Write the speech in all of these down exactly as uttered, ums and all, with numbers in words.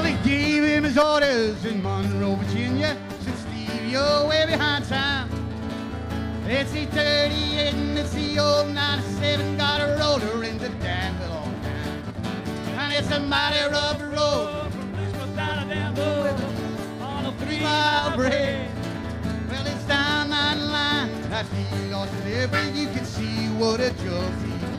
he gave him his orders in Monroe, Virginia. Said, Steve, you're way behind time. It's the thirty-eight and it's the old ninety-seven. Got a roller into Danville all the time. And it's a mighty rough road from Lynchburg down to Danville on a three-mile bridge. Well, it's down that line that he lost it every. You can see what a joke he did.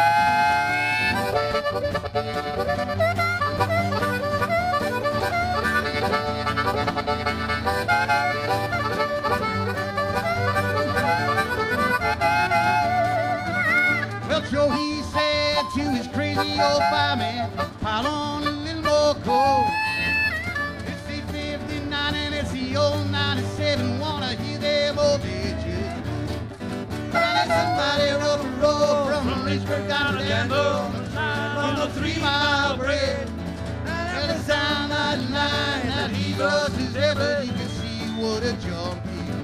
Well, Joe, he said to his crazy old fireman, pile on a little more coal. It's the fifty-nine and it's the old ninety-seven. Wanna hear them old ditches. Well, it's a mighty rough road from Lynchburg down to Danville on the three-mile bridge. Well, it's down that line that he lost his effort. You can see what a jump he did.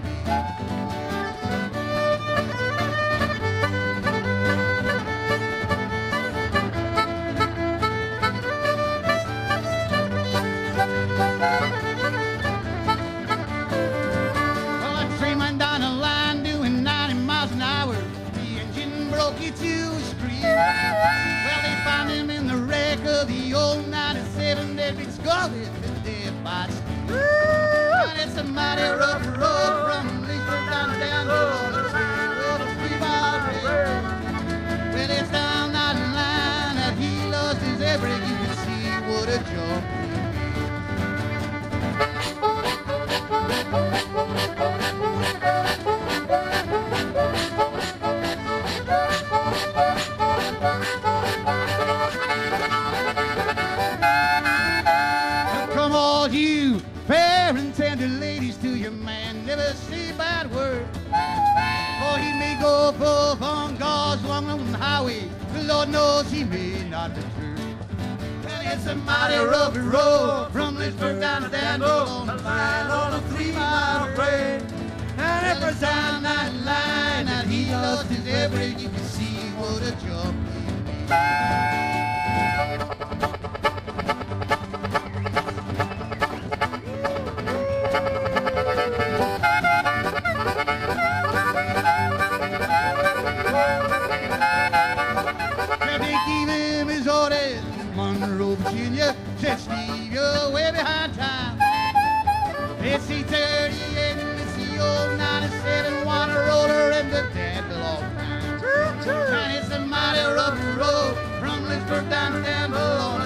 Well, a train went down the line doing ninety miles an hour. The engine broke into a scream. Well, they found him in the wreck of the old ninety-seven. They'd been scalded to death by steam. And it's a mighty rough road from Lynchburg down to Danville on the three-mile bridge. Well, it's down that line that he lost his everything. You can see what a jump he did. Come all you fair and tender ladies, to your man never say a bad word. For he may go forth on God's long highway, the Lord knows he may not return. And it's a mighty rough road from Lynchburg down to Danville on the line on a three-mile bridge. And it was down that line that he lost his everything. You can see what a jump he made. They gave him his orders in Monroe, Virginia. Said, Steve, you're way behind time. It's the thirty-eight and it's the old ninety-seven. Water roller and the Danville all the time. And it's a mighty rough road from Lynchburg down to Danville.